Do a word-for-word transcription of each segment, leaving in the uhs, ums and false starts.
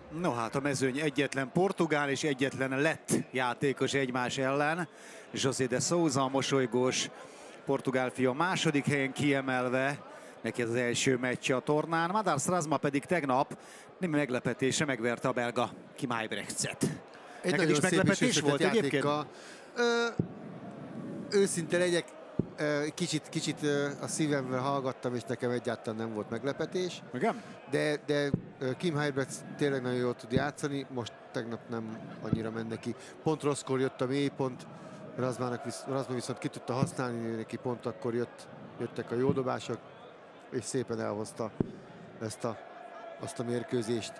No hát a mezőny egyetlen portugál és egyetlen lett játékos egymás ellen. José de Sousa, a mosolygós portugál fia második helyen kiemelve. Neki ez az első meccse a tornán. Madars Razma pedig tegnap némi meglepetése megverte a belga Kim Huybrechtset. Egy Neked is meglepetés volt egyébként? Ö, őszinte legyek, kicsit, kicsit a szívemvel hallgattam, és nekem egyáltalán nem volt meglepetés. Igen? De, de Kim Huybrecht tényleg nagyon jól tud játszani, most tegnap nem annyira ment neki. Pont rosszkor jött a mélypont, Razmának visz, Razma viszont ki tudta használni, neki pont akkor jött, jöttek a jó dobások, és szépen elhozta ezt a, azt a mérkőzést.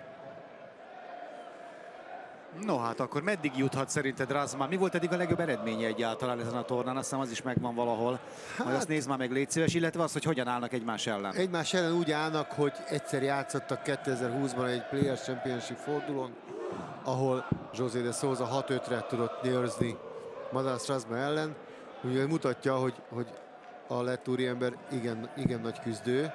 No hát akkor meddig juthat szerinted Razma? Mi volt eddig a legjobb eredménye egyáltalán ezen a tornán? Azt hiszem az is megvan valahol. Hát, majd azt nézd már meg, légy szíves, illetve az, hogy hogyan állnak egymás ellen. Egymás ellen úgy állnak, hogy egyszer játszottak kétezer-húszban egy Players Championship fordulón, ahol José de Sousa hat ötre tudott nyerzni Madars Razma ellen. Ugye mutatja, hogy, hogy a lett úriember igen, igen nagy küzdő.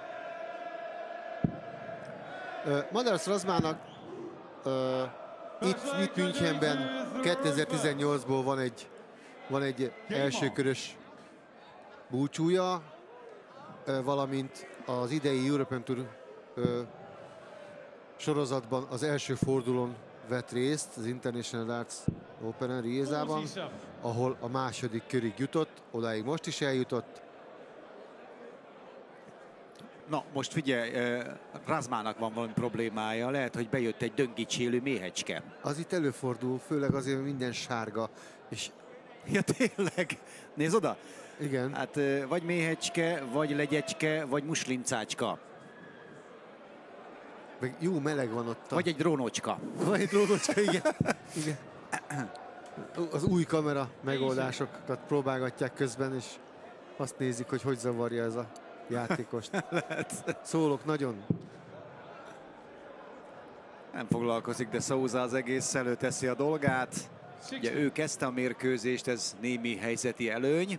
Madars Razmának Itt, itt Münchenben kétezer-tizennyolcból van egy, van egy elsőkörös búcsúja, valamint az idei European Tour sorozatban az első fordulón vett részt, az International Darts Open Riezában, ahol a második körig jutott, odáig most is eljutott. Na, most figyelj, Razmának van valami problémája. Lehet, hogy bejött egy döngicsélő méhecske. Az itt előfordul, főleg azért, hogy minden sárga. És... Ja, tényleg? Nézd oda! Igen. Hát vagy méhecske, vagy legyecske, vagy muslincácska. Meg jó meleg van ott. A... Vagy egy drónocska. Vagy egy drónocska, igen. igen. Az új kamera megoldásokat próbálgatják közben, és azt nézik, hogy hogy zavarja ez a játékost. Szólok nagyon. Nem foglalkozik, de Sousa az egész előteszi a dolgát. Ugye ő kezdte a mérkőzést, ez némi helyzeti előny.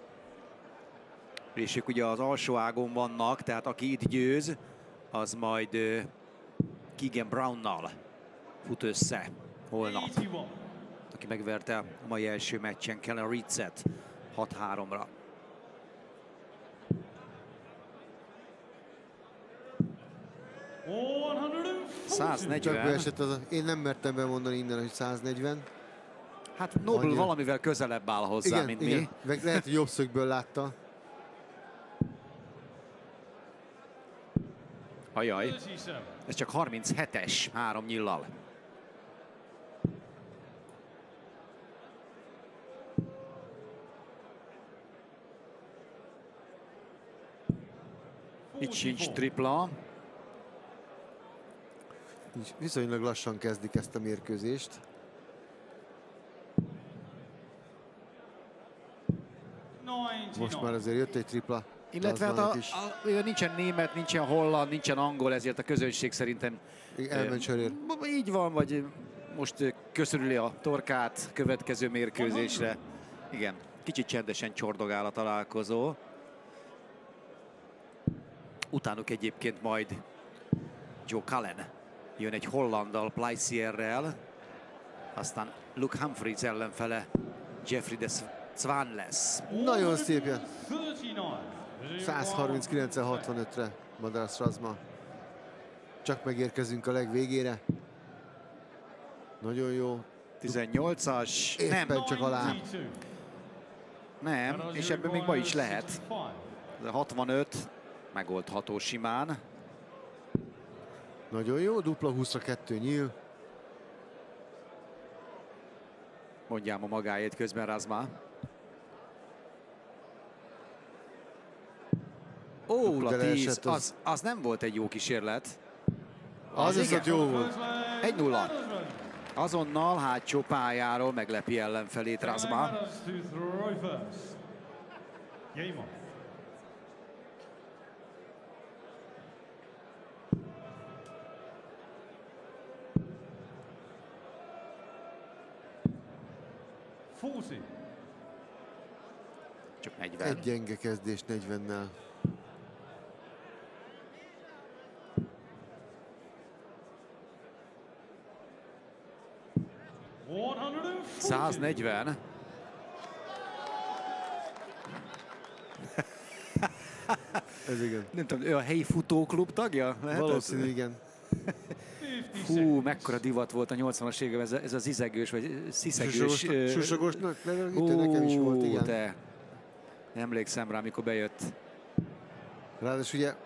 És ők ugye az alsó ágon vannak, tehát aki itt győz, az majd uh, Keegan Brownnal fut össze holnap. Aki megverte a mai első meccsen Kellen Reedset hat háromra. száznegyven. Esett az a, én nem mertem bemondani innen, hogy száznegyven. Hát Nobel annyira valamivel közelebb áll hozzá, igen, mint igen. mi. Lehet, hogy jobb szögből látta. Ajaj, ez csak harminchetes három nyillal. Itt sincs tripla. Viszonylag lassan kezdik ezt a mérkőzést. Most már azért jött egy tripla. Illetve hát a, a, nincsen német, nincsen holland, nincsen angol, ezért a közönség szerintem elment sörér. Így van, vagy most köszörüli a torkát következő mérkőzésre. Igen, kicsit csendesen csordogál a találkozó. Utánuk egyébként majd Joe Cullen jön egy hollanddal, Pleissierrel, aztán Luke Humphries ellenfele Jeffrey de Swan lesz. Nagyon szép jön. száz harminckilenc hatvanötre Madars Razma. Csak megérkezünk a legvégére. Nagyon jó. tizennyolcas. Éppen nem. csak alá. Nem, és ebben még ma is lehet. Ez a hatvanöt megoldható simán. Nagyon jó, dupla húszra kettő nyíl. Mondjám a magáét közben Razma. Ó, a tíz, az, az nem volt egy jó kísérlet. Az, az viszont jó volt. egy nulla. Azonnal hátsó pályáról meglepi ellenfelét Razma. Csak negyven. Egy gyenge kezdés negyvennel. száznegyven. Ez igen. Nem tudom, ő a helyi futóklub tagja? Lehet Valószínű, ez? igen. Hú, mekkora divat volt a nyolcvanas években ez, a- ez a zizegős, vagy sziszegős. ö, Susogosnak levelítő hú, nekem is volt, igen. te. Emlékszem rá, amikor bejött. Ráadásul ugye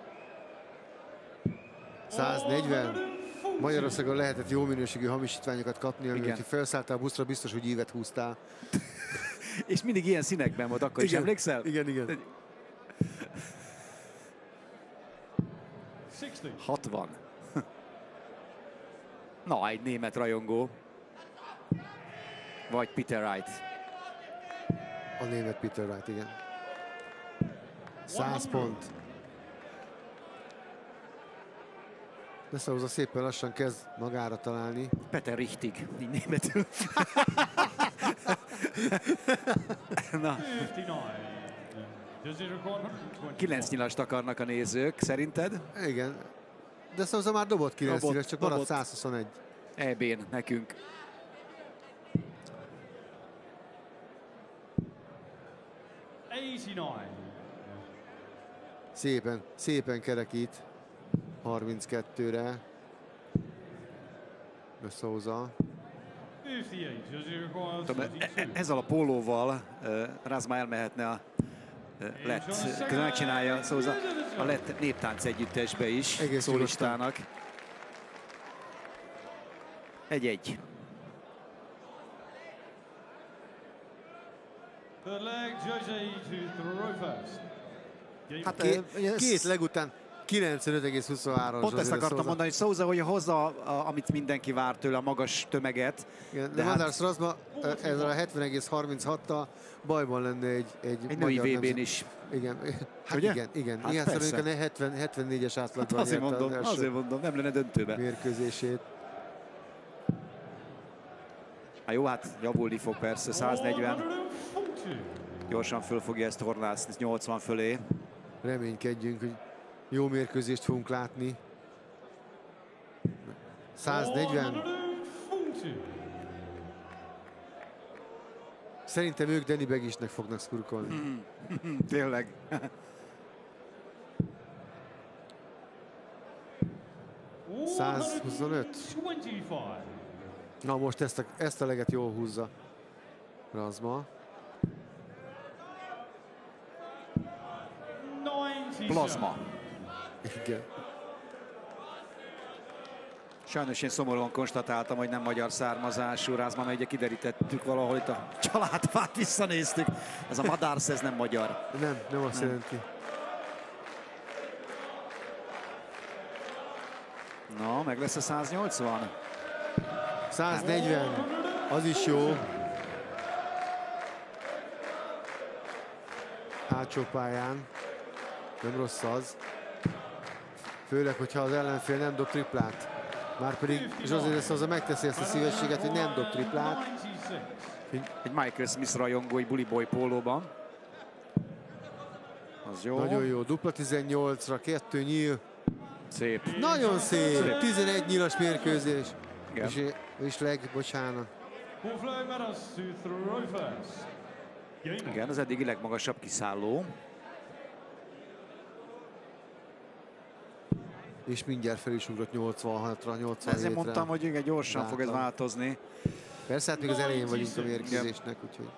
száznegyven. Magyarországon lehetett jó minőségű hamisítványokat kapni, ami, Igen. hogyha felszálltál a buszra, biztos, hogy ívet húztál. És mindig ilyen színekben volt, akkor is Igen. emlékszel? Igen, igen. hatvan. Na, egy német rajongó. Vagy Peter Wright. A német Peter Wright, igen. száz pont. De Sousa szépen lassan kezd magára találni. Peter Richtig, így németül. Na, kilenc nyilast akarnak a nézők, szerinted? Igen. De Sousa már dobott kilenc Dobott, nyilast, csak maradt dobott. száz huszonegy. é bén nekünk. Szépen, szépen kerekít. harminckettőre. De Sousa. Tudom, e- e- ezzel a pólóval uh, Razma elmehetne a uh, lett, közben megcsinálja Sousa a lett néptánc együttesbe is, Egész szólistának. Egy-egy. Hát, Két, ö, ez- két legután kilencvenöt egész huszonhárom. Pont ezt José de akartam Sousa. mondani, hogy Sousa, hogy hozza, a, amit mindenki vár tőle, a magas tömeget. Igen, de de hát- Madars Razma ezzel a hetven egész harminchattal bajban lenne egy, egy, Egy női magyar vé bén nemzet- is. Igen, hát Ugye? igen, igen. Hát Igen, persze. szerintem a hetven, hetvennégyes átlagban Hát azért nyerte az mondom, első azért mondom, nem lenne döntőbe. mérkőzését. Hát jó, hát javulni fog persze, száznegyven. Gyorsan föl fogja ezt horlászni, nyolcvan fölé. Reménykedjünk, hogy jó mérkőzést fogunk látni. száznegyven. Szerintem ők Danny Begisnek fognak szurkolni. Tényleg. száz huszonöt. Na most ezt a, ezt a leget jól húzza Razma. Plazma. Igen. Sajnos én szomorúan konstatáltam, hogy nem magyar származású Razma, mert ugye kiderítettük valahol itt a családfát, visszanéztük. Ez a Madars, ez nem magyar. Nem, nem azt Nem. jelenti. Na, meg lesz a száznyolcvan. száznegyven. Az is jó. Hátsó pályán. Nem rossz az. Főleg, hogyha az ellenfél nem dob triplát. Márpedig José de Sousa megteszi ezt a szívességet, hogy nem dob triplát. Egy Michael Smith rajongó, egy Bully Boy pólóban. Az jó. Nagyon jó. Dupla tizennyolcra, kettő nyíl. Szép. Nagyon szép. tizenegy nyílas mérkőzés. Igen. És, és leg, bocsánat. Igen, az eddigi legmagasabb kiszálló. És mindjárt fel is ugrott nyolcvanhatra, nyolcvanhétre. Ezért mondtam, hogy igen, gyorsan fog ez Látom. változni. Persze, hát még az elején vagyunk a mérkőzésnek, úgyhogy...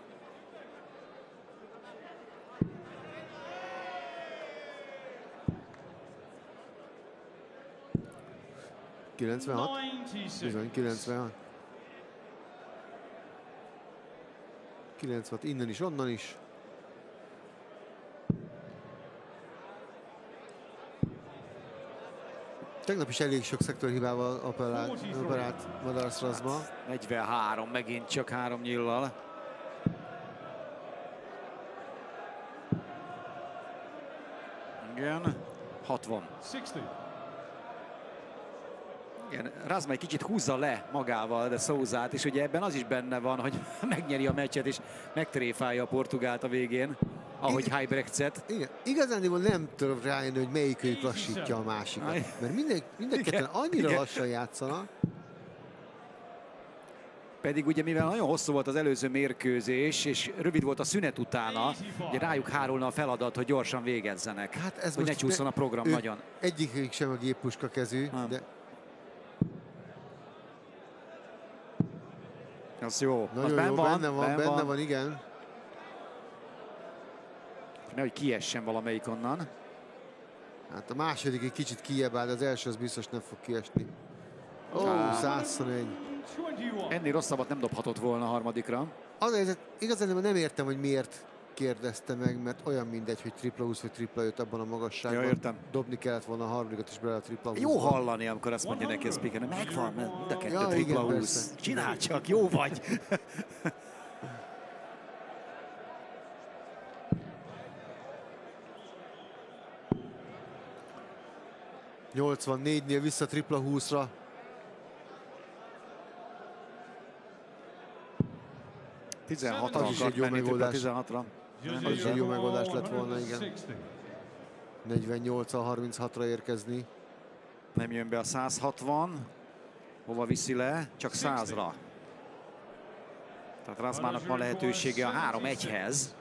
kilencvenhat? Bizony, kilencvenhat. kilencvenhat, innen is, onnan is. Tegnap is elég sok szektorhibával operált, operált Madars Razma. negyvenhárom, megint csak három nyillal. Igen, hatvan. Igen, Razma egy kicsit húzza le magával, de Sousát, és ugye ebben az is benne van, hogy megnyeri a meccset, és megtréfálja a Portugált a végén, ahogy Huybrechtset. Igen, igazándiból nem tudok rájönni, hogy melyikőjük lassítja a másikat. Mert minden, minden Igen, ketten annyira igen. lassan játszanak. Pedig ugye mivel nagyon hosszú volt az előző mérkőzés, és rövid volt a szünet utána, ugye rájuk hárulna a feladat, hogy gyorsan végezzenek. Hát ez hogy ne csúszson a program nagyon. Egyikük sem a géppuska kezű, nem. de... Az jó. Nagyon az jó, van, benne van, benne benne van. van, igen. Nehogy kiessen valamelyik onnan. Hát a második egy kicsit kijebb áll, de az első az biztos nem fog kiesni. Ó, oh, száz huszonegy. Ennél rosszabbat nem dobhatott volna a harmadikra. Azért igazán nem értem, hogy miért kérdezte meg, mert olyan mindegy, hogy tripla húsz vagy tripla öt abban a magasságban. Ja, értem. Dobni kellett volna a harmadikat is bele a tripla húszba. Jó hallani, amikor azt mondja neki a speaker, megvan, mind a kettő ja, tripla igen, húsz. persze. Csinál csak, jó vagy. nyolcvannégynél vissza tripla húszra. tizenhatra Az is akart egy jó menni, tripla megoldás. tizenhatra. Az is egy jó megoldás lett volna, igen. negyvennyolccal harminchatra érkezni. Nem jön be a száz hatvan. Hova viszi le? Csak százra. Tehát Razmának van lehetősége a három egyhez.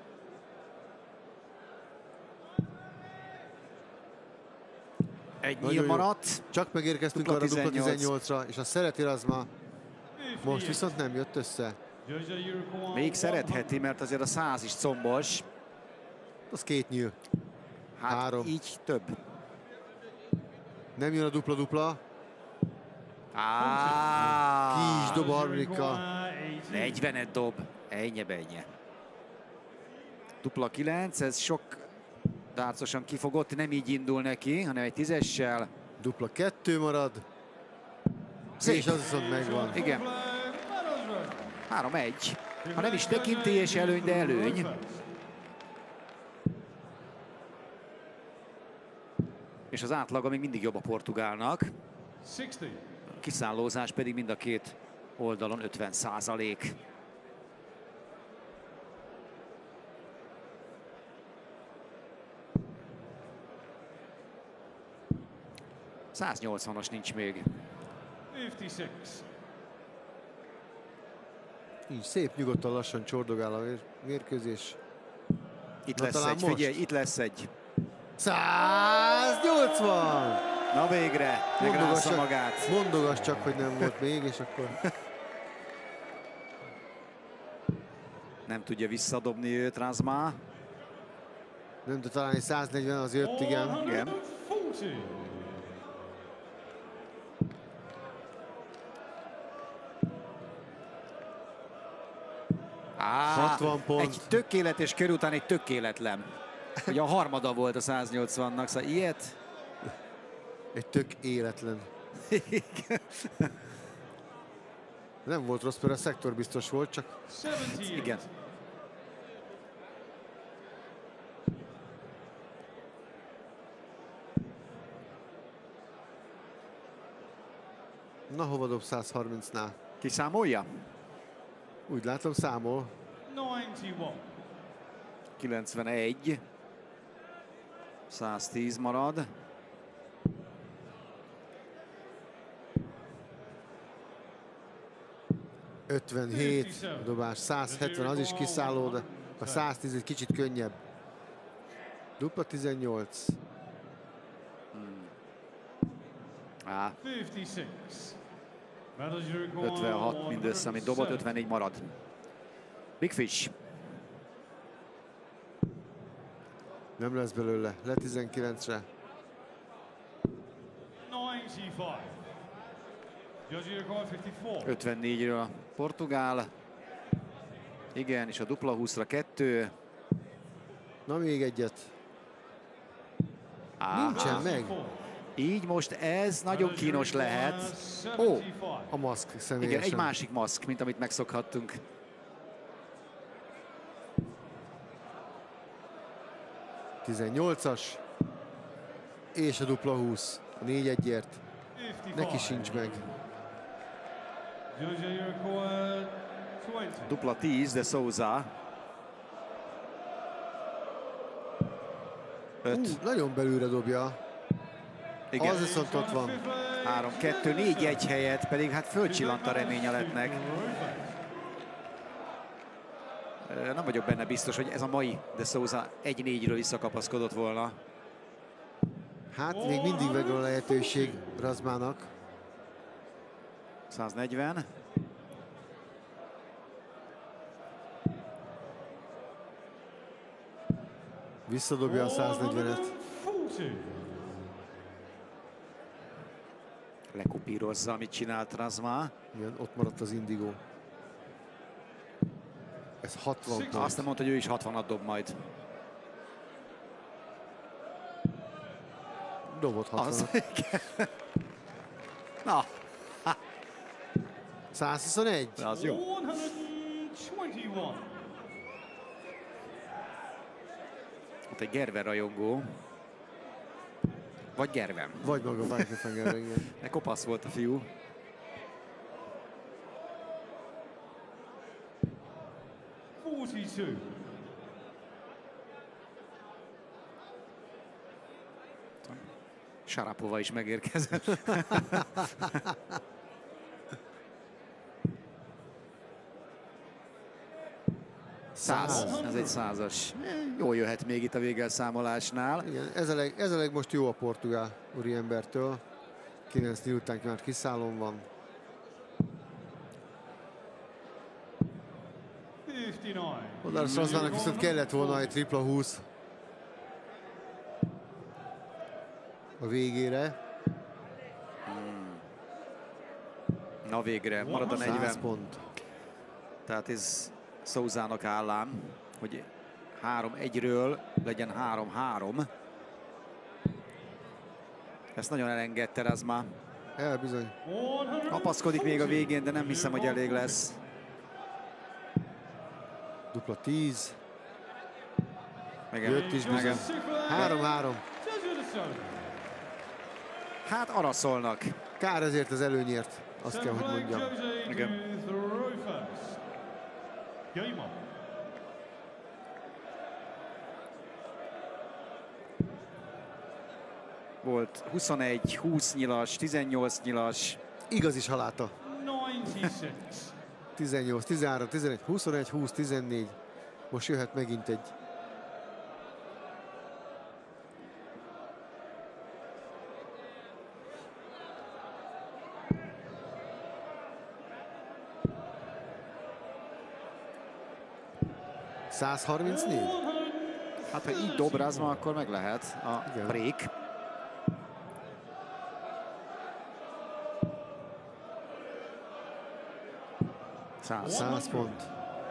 Egy nyíl maradt. Csak megérkeztünk Dupla arra dupla tizennyolc. tizennyolcra, és a szereti Razma. Most viszont nem jött össze. Még szeretheti, mert azért a száz is combos. Az két nyíl. Hát Három. így több. Nem jön a dupla-dupla. Á, Ki is dob a harmadika. negyvenet dob. Ennyi bennyi. Dupla kilenc, ez sok dárcosan kifogott, nem így indul neki, hanem egy tízessel. Dupla kettő marad. Szép. És az viszont megvan. Igen. három egy. Ha nem is tekintélyes előny, de előny. És az átlaga még mindig jobb a portugálnak. A kiszállózás pedig mind a két oldalon ötven százalék. száznyolcvanas nincs még. Így szép, nyugodtan, lassan csordogál a mérkőzés. Itt Na, lesz talán egy, most? figyelj, itt lesz egy. száznyolcvan! Na végre, megrázza magát. Mondogass csak, hogy nem volt még, és akkor... Nem tudja visszadobni őt Razma. Nem, de talán egy száznegyven az jött, igen. Igen. Á, hatvan pont. Egy tökéletes kör után egy tökéletlen. Ugye a harmada volt a száznyolcvannak, szóval ilyet. Egy tök életlen. Nem volt rossz, mert a szektor biztos volt, csak... Igen. Na, hova dob száz harmincnál? Kiszámolja? Úgy látom, számol. kilencvenegy. száztíz marad. ötvenhét a dobás, száz hetven, az is kiszálló, de a száztíz egy kicsit könnyebb. Dupla tizennyolc. Hmm. Á. ötvenhat mindössze, amit dobott, ötvennégy marad. Big Fish. Nem lesz belőle, le tizenkilencre. ötvennégyről a portugál. Igen, és a dupla húszra kettő. Na, még egyet. Áhá. Nincsen meg. Így most ez nagyon kínos lehet. Ó, a maszk személyesen. igen, egy másik maszk, mint amit megszokhattunk. tizennyolcas. És a dupla húsz. A négy egyért. Neki sincs meg. Dupla tíz, de Souza. öt. Uh, nagyon belülre dobja. Igen. Az viszont ott van. három kettő, négy egy helyett pedig hát fölcsillant a remény a lettnek. Nem vagyok benne biztos, hogy ez a mai de Sousa egy négyről visszakapaszkodott volna. Hát még mindig megvan a lehetőség Razmának. száznegyven. Visszadobja a száznegyvenet. Lekopírozza, amit csinált Razma. Igen, ott maradt az Indigo. Ez hatvan. Azt nem mondta, hogy ő is hatvanat dob majd. Dobott hatvanat. Na. százhuszonegy. Az jó. Ott egy Gerver rajongó. Vagy Gervem. Vagy maga Weichenfenger, igen. De kopasz volt a fiú. Sarapova is megérkezett. Száz. Ez egy százas. Jól jöhet még itt a végelszámolásnál. Igen, ez a, leg, ez a leg most jó a portugál úriembertől. kilenc négy után már kiszállón van. Odaras Razmának viszont kellett volna egy tripla húsz a végére. Na végre, marad a száz negyven. pont. Tehát ez Sousának állám, hogy három egyről legyen három három. Ezt nagyon elengedte Razma. El bizony. Kapaszkodik még a végén, de nem hiszem, hogy elég lesz. Dupla tíz. Megem, Jött is bizony. három három. Hát araszolnak. Kár ezért az előnyért, azt kell, hogy mondjam. Igen. Volt huszonegy, húsz nyilas, tizennyolc nyilas. Igaz is haláta. tizennyolc, tizenhárom, tizenegy, huszonegy, húsz, tizennégy. Most jöhet megint egy. száz harmincnégy? Hát ha így dob Razma, akkor meg lehet a Igen. break. Száz. száz pont.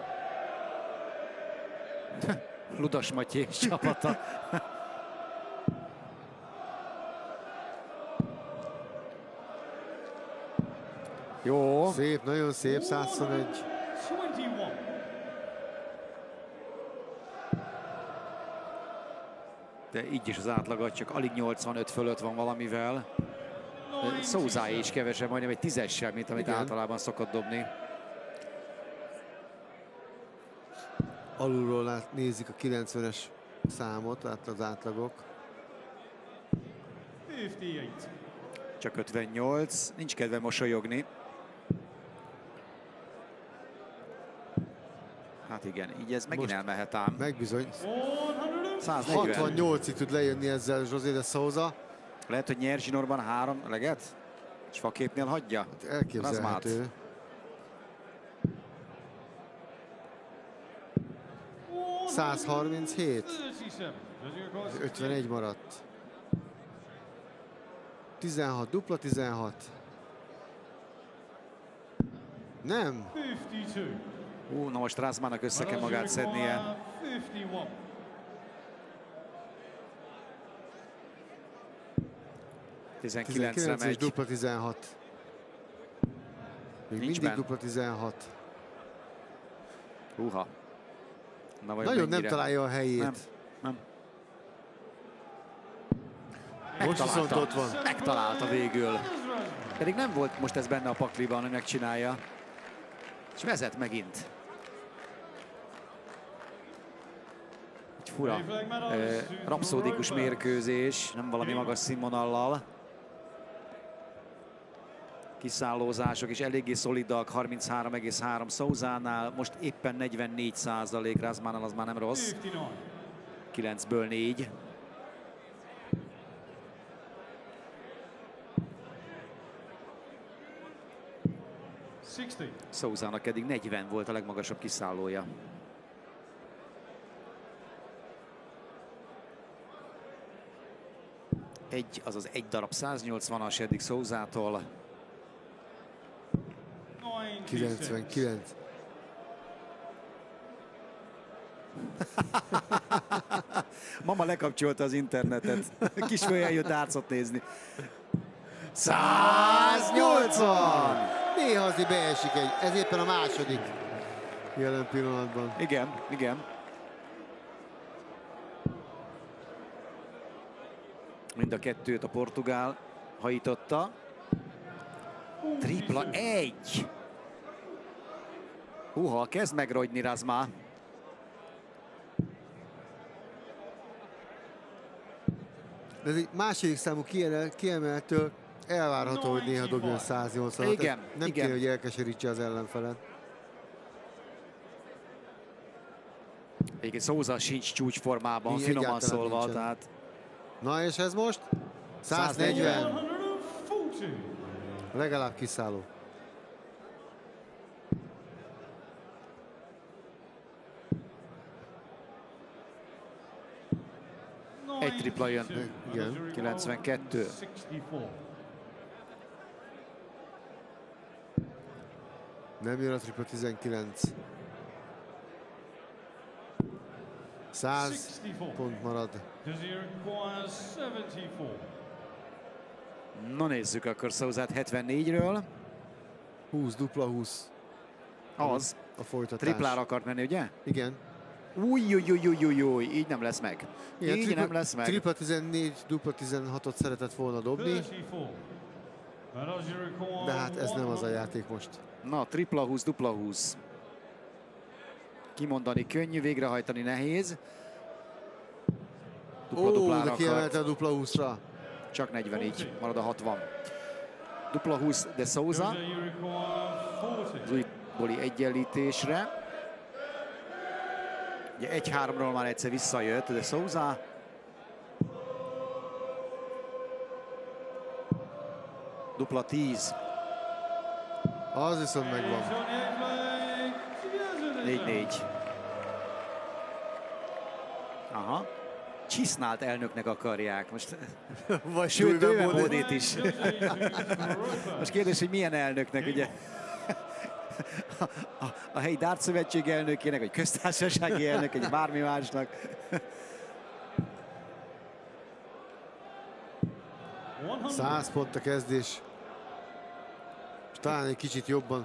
Ludas Matyi és csapata. Jó. Szép, nagyon szép, száz huszonegy. De így is az átlagat csak alig nyolcvanöt fölött van valamivel. Sousáé is kevesebb, majdnem egy tízessel, mint amit Igen. általában szokott dobni. Alulról lát, nézik a kilencvenes számot, tehát az átlagok. Csak ötvennyolc, nincs kedve mosolyogni. Hát igen, így ez megint Most elmehet ám. Meg bizony. száznegyven. hatvannyolcig tud lejönni ezzel José de Sousa. Lehet, hogy nyer zsinórban három leget? És faképnél hagyja? Elképzelhető. száz harminchét. ötvenegy maradt. tizenhat, dupla tizenhat. Nem. Ú, na most Razmának össze kell magát szednie. tizenkilencre tizenkilenc és megy. dupla tizenhat. Még Nincs mindig benne. dupla tizenhat. Húha. Na, vajon Nagyon mennyire? nem találja a helyét. Nem, nem. Most viszont ott van. Megtalálta végül. Pedig nem volt most ez benne a pakliban, hogy megcsinálja. És vezet megint. Egy fura, eh, rapszódikus mérkőzés, nem valami magas színvonallal. kiszállózások is eléggé szolidak, harminchárom egész három Sousánál, most éppen negyvennégy százalék, Razmánál az már nem rossz. kilencből négy. Sousának eddig negyven volt a legmagasabb kiszállója. Egy, azaz egy darab száznyolcvanas eddig Sousától. kilencvenkilenc. Mama lekapcsolta az internetet. Kisfiú eljött dárcot nézni. száznyolcvan! Néha azért beesik egy, ez éppen a második jelen pillanatban. Igen, igen. Mind a kettőt a portugál hajította. Tripla egy. Húha, kezd megrogyni Razma. De ez egy második számú kiemeltől elvárható, hogy néha dobjon száznyolcvanat. Igen, nem igen. kéne, hogy elkeserítse az ellenfelet. Egyébként Sousa sincs csúcsformában, Igen, finoman egyáltalán szólva, nincsen. tehát... Na és ez most? száznegyven. Legalább kiszálló. Egy tripla jön. Igen. kilencvenkettő. Nem jön a tripla tizenkilenc. száz pont marad. Na nézzük akkor Sousát hetvennégyről. húsz, dupla húsz. Az. A folytatás. Triplára akart menni, ugye? Igen. Új, új, új, új, új, új, így nem lesz meg. Igen, így tripla, nem lesz meg. Tripla tizennégy, dupla tizenhatot szeretett volna dobni. De hát ez nem az a játék most. Na, tripla húsz, dupla húsz. Kimondani könnyű, végrehajtani nehéz. Dupla, Ó, duplára de akart. kiemelte a dupla húszra. Csak negyvenegy, marad a hatvan. Dupla húsz de Sousa. Az újbóli egyenlítésre. Ugye egy háromról már egyszer visszajött, de Sousa. Dupla tíz. Az viszont megvan. négy négy. Aha. Csisznált elnöknek akarják. Most, Vagy sőt, Dőven Dőven Bodét. Bodét is. Most kérdés, hogy milyen elnöknek, ugye? A, a, a helyi dártszövetség elnökének, vagy köztársasági elnök, egy bármi másnak. száz pont a kezdés. És talán egy kicsit jobban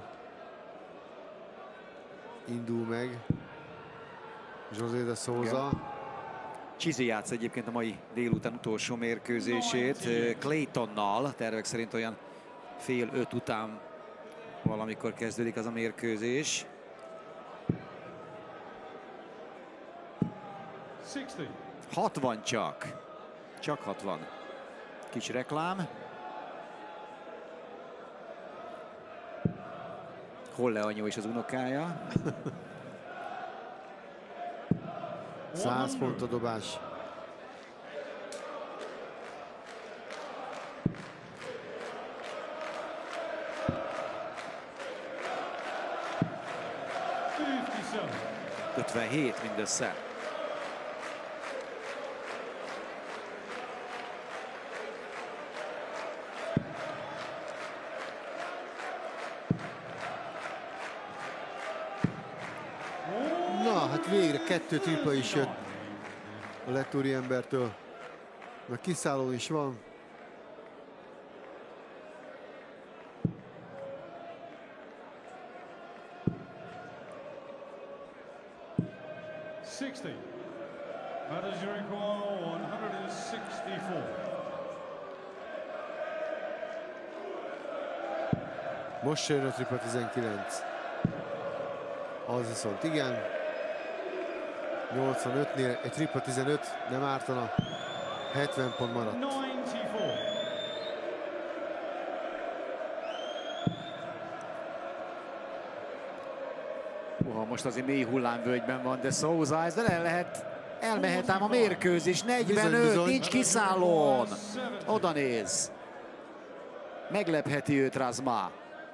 indul meg José de Sousa. Csizi játsz egyébként a mai délután utolsó mérkőzését Claytonnal. Tervek szerint olyan fél öt után valamikor kezdődik az a mérkőzés. hatvan csak. Csak hatvan. Kis reklám. Holle anyó és az unokája. száz pont a dobás. ötvenhét mindössze. Na, hát végre kettő tripla is jött a lett úriembertől. Meg kiszálló is van. sixty. That is your requirement, one hundred sixty-four. Most jön a tripla tizenkilenc. Az viszont igen. nyolcvanötnél egy tripla tizenöt nem ártana. hetven pont maradt. ninety-four. Uha, most azért mély hullámvölgyben van, de Souza, ez el lehet, elmehet ám a mérkőzés. negyvenöt, Bizony, bizony. nincs kiszállón. Oda néz. Meglepheti őt Razma.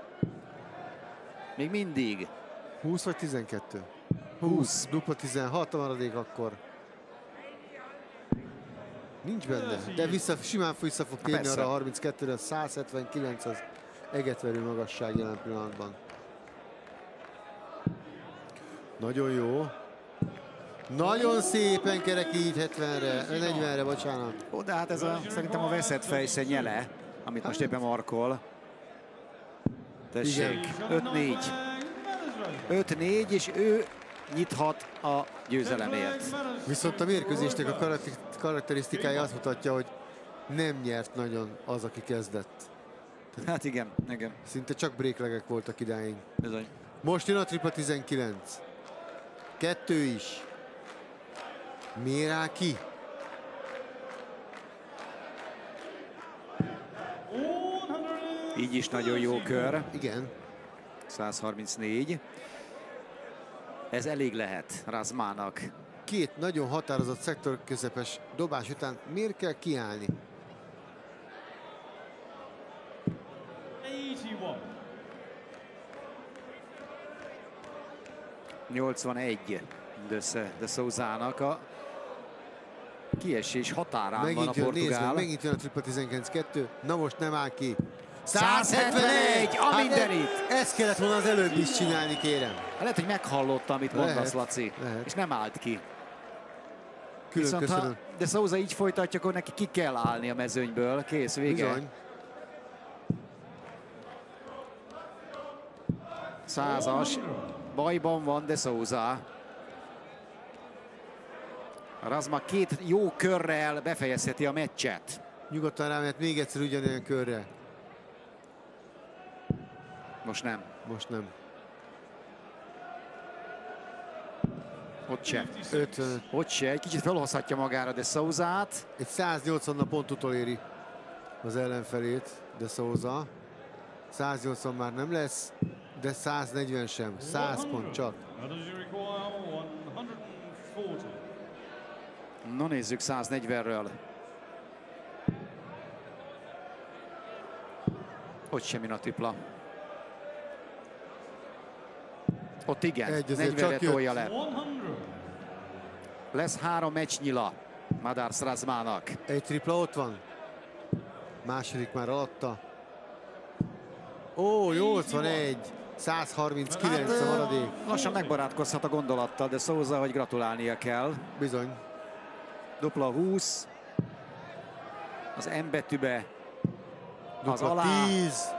Még mindig. húsz vagy tizenkettő? húsz. Dupla tizenhat a maradék akkor. Nincs benne, de vissza, simán vissza fog térni Persze. arra a harminckettőre, száz hetvenkilenc az egetverő magasság jelen pillanatban. Nagyon jó. Nagyon szépen kerekít hetvenre, negyvenre, bocsánat. Ó, de hát ez a, szerintem a veszett fejsze nyele, amit most éppen markol. Tessék, öt négy. öt négy, és ő nyithat a győzelemért. Viszont a mérkőzésnek a karakter- karakterisztikája azt mutatja, hogy nem nyert nagyon az, aki kezdett. Hát igen, igen, Szinte csak breaklegek voltak idáig. bizony. Most jön a tripla tizenkilenc. Kettő is. Miért áll ki? Így is nagyon jó kör. Igen. száz harmincnégy. Ez elég lehet Razmának. Két nagyon határozott szektorközepes dobás után miért kell kiállni? eighty-one. nyolcvanegy mindössze de Souzának a kiesés határán van a Megint jön, nézd meg, portugál. megint jön a tripla tizenkilenc kettő. Na most nem áll ki. száz hetvenegy, a Hát mindenit! e- Ezt kellett volna az előbb is csinálni, kérem. Lehet, hogy meghallotta, amit mondasz, Lehet, Laci, lehet. és nem állt ki. Külön Viszont ha köszönöm. de Souza így folytatja, akkor neki ki kell állni a mezőnyből. Kész, vége. Bizony. Százas. Bajban van de Souza. Razma két jó körrel befejezheti a meccset. Nyugodtan rámehet még egyszer ugyanolyan körre. Most nem. Most nem. Ott se. ötven. Ott se. Egy kicsit felhozhatja magára de Souzát. Egy száznyolcvan pont utoléri az ellenfelét, de Souza. száznyolcvan már nem lesz, de száznegyven sem. száz pont csak. How does you require one forty? No, nézzük száznegyvenről. Ott semmi a tripla. Ott igen, Egy, azért negyvenre csak jött. tolja le. one hundred. Lesz három meccsnyila Madars Razmának. Egy tripla ott van. Második már alatta. Ó, nyolcvanegy. száz harminckilenc Hát, a maradék. lassan megbarátkozhat a gondolattal, de Souza, hogy gratulálnia kell. Bizony. Dupla húsz. Az M betűbe. Az Dupla alá. tíz.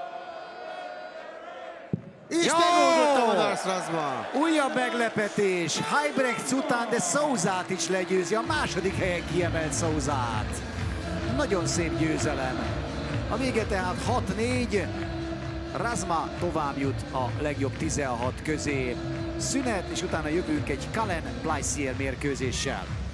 És Jó! megoldotta Madars Razma. Újabb meglepetés. Huybrechts után de Souzát is legyőzi. A második helyen kiemelt Souzát. Nagyon szép győzelem. A vége tehát hat négy. Razma tovább jut a legjobb tizenhat közé. Szünet, és utána jövünk egy Cullen Blaisier mérkőzéssel.